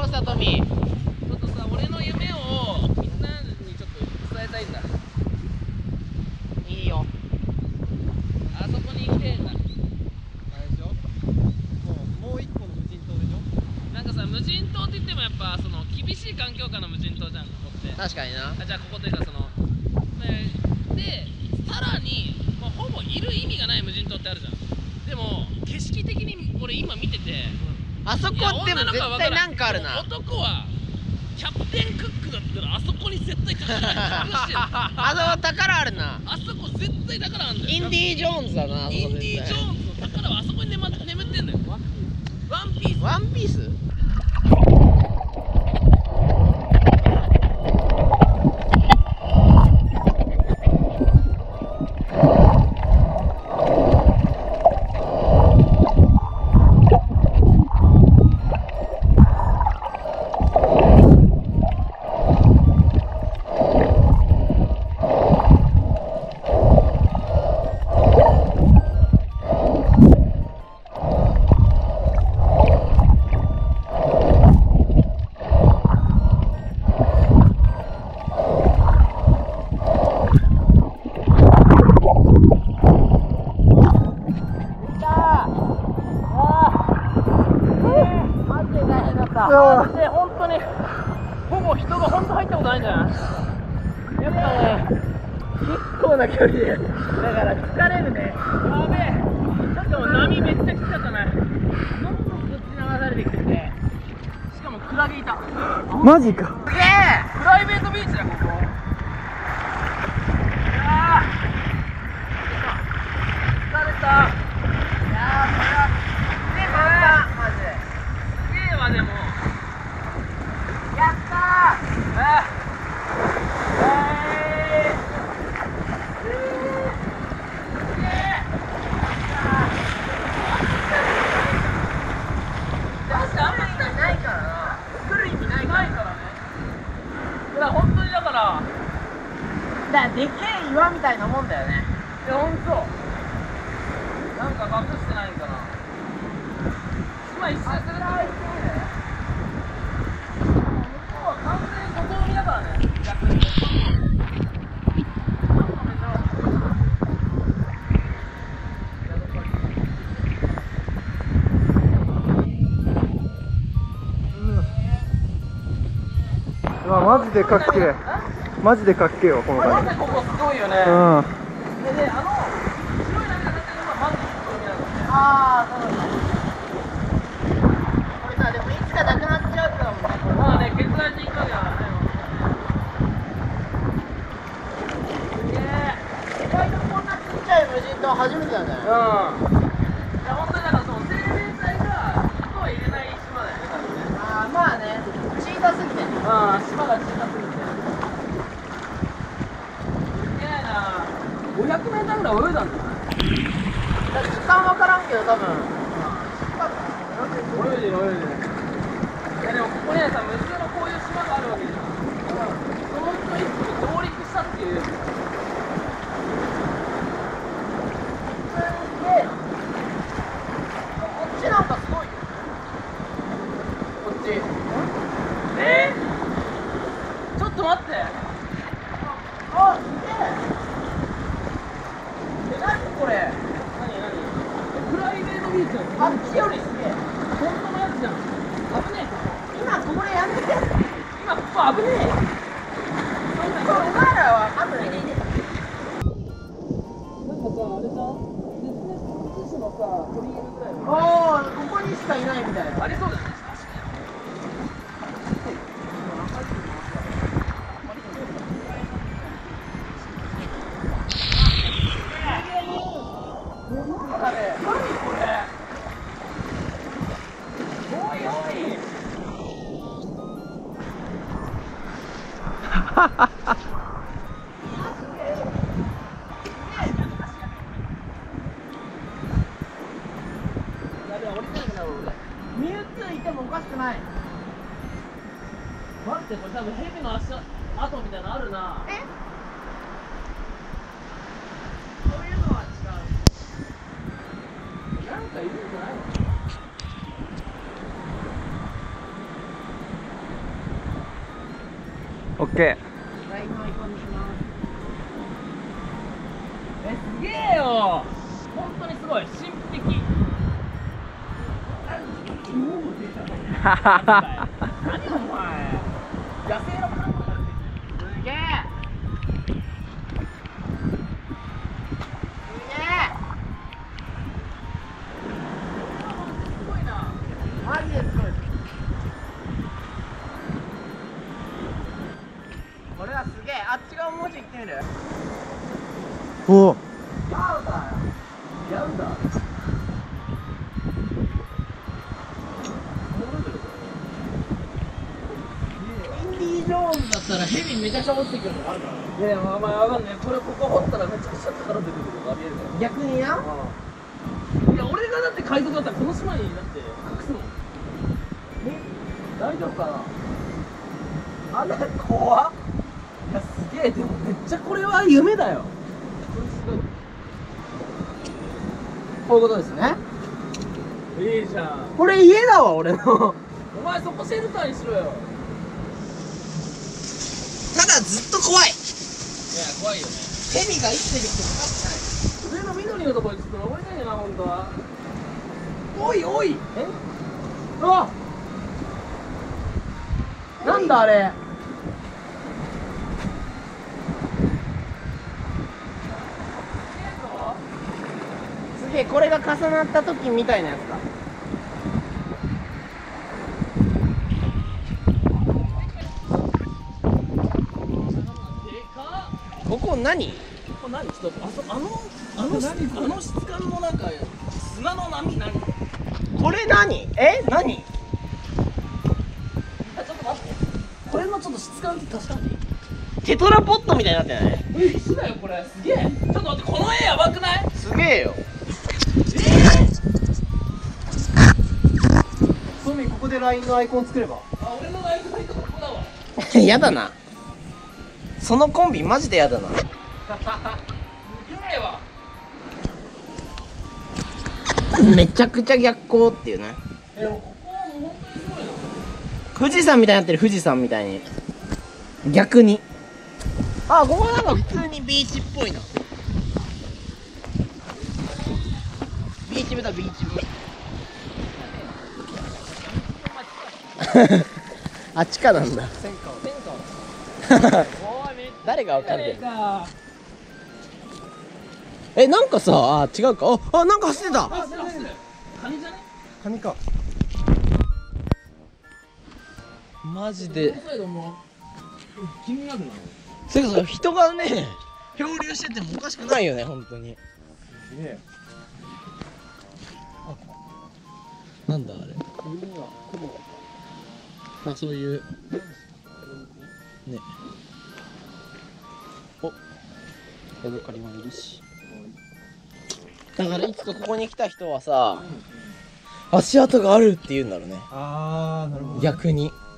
さとみ。 ちょっとさ、俺の夢をみんなにちょっと伝えたいんだ。 いいよ。 あそこに行きてえんだ。 あれでしょ、もう一個の無人島でしょ。 なんかさ、無人島って言ってもやっぱその厳しい環境下の無人島じゃん、ここって。 確かにな。 あ、じゃあここというかその、で、さらに、まあ、ほぼいる意味がない無人島ってあるじゃん。でも景色的に俺今見てて、 あそこでも絶対なんかあるな。 男はキャプテンクックだったらあそこに絶対宝隠してる。 あそこ宝あるな。 あそこ絶対宝あるんだよ。 インディ・ージョーンズだな。 インディ・ージョーンズの宝はあそこに眠ってんだよ。ワンピース。 ワンピース。 で本当にほぼ人が本当入ったことないんじゃない？やっぱね、結構な距離でだから疲れるね。やべえ、ちょっと波めっちゃ来ちゃったね。どんどんこっちに流されてきてて、しかもクラゲいた。 マジか。 すげえ、プライベートビーチだここ。いやー疲れた。いやーこれはすげえマジですげえわ。でもやったー。本当にだからでっけえ岩みたいなもんだよね。いや本当なんか隠してないんかな。今一周すると向こうは完全に外海だからね。逆にうわ、マジでかっけえ。マジでかっけえわ、この感じ。 ここすごいよね。 うん。 で、白い波が立ってるのがマジで海なんだね。ああ、そうだね。これさ、でもいつかなくなっちゃうからもんね。まあね、削られていくわけだからね。すげえ。意外とこんなちっちゃい無人島初めてだね。いや、本当にだからその生命体が人を入れない島だよね、多分ね。ああ、まあね。小さすぎて。島が小さすぎて。すげえな。500メーターぐらい泳いだんだな。時間わからんけど多分。泳いでる。いやでもここにはさ、無数のこういう島があるわけじゃん。そのうちの一個に上陸したっていう。こっちなんかすごいよ。こっち。ちょっと待って。あ、すげえ。何これ。プライベートビーチだよ。あっちよりすげえ。本当のやつじゃん。危ねえ。今これやめて。今ここ危ねえ。お前らは後でいいね。なんかさ、あれさ、絶滅種のさ、鳥いるぐらいの。ああ、ここにしかいないみたいな。ありそうだよね。ミュウツーいてもおかしくない。待って、これ多分ヘビの足跡みたいなのあるな。そういうのは違う。なんかいるんじゃないの？ オッケラインのアイコンにします。すげえよ。本当にすごい神秘的。 ー。ははは。 何お前。野生のカンパすげえ。すごいな。 マジですごい。これはすげえ。あっち側もうちょい行ってみる。 お。 やんだ。インディ・ジョーンズだったらヘビめちゃくちゃ持ってくるのあるから。いやまあわかんない。これここ掘ったらめちゃくちゃ宝出てくるのが見えるから。 逆にな。 いや俺がだって海賊だったらこの島にだって隠すの。大丈夫かな。あんな怖っ。いやすげえ。でもめっちゃこれは夢だよ。これすごい。 こういうことですね。 いいじゃん。 これ家だわ俺の。 お前そこシェルターにしろよ。 ただずっと怖い。 いや怖いよね。 蛇が生きてるって分かってない。 上の緑のところにちょっと登りたいよな本当は。 おいおい。 え？うわ。 なんだあれ。すげえ、これが重なった時みたいなやつだ。ここ何？ ここ何？ちょっとあの質感のなんか砂の波何？ これ何？え？何？ ちょっと待って。これのちょっと質感って確かに。 テトラポットみたいになってない？ 石だよこれ。すげえ。ちょっと待ってこの絵やばくない？ すげえよ。 トミーここで LINE のアイコン作れば。 あ俺のライフサイトここだわ。 やだな。そのコンビマジでやだな。 すげえわ。 めちゃくちゃ逆光っていうね。 でもここはもう本当にすごいな。 富士山みたいになってる。富士山みたいに逆に。あ、ここなんか普通にビーチっぽいな。ビーチ部だ、ビーチ部。あっちかなんだ。誰がわかんない。え、なんかさ、あ、違うか。あ、なんか走ってた。 カニじゃね？ カニか。 マジで。 このサイドも気になるな。 それこそ人がね、漂流しててもおかしくないよね、本当に。 ねなんだあれ。あ、そういうね。お、ヤドカリもいるし。だからいつかここに来た人はさ、足跡があるって言うんだろうね。 あー、なるほど。 逆に。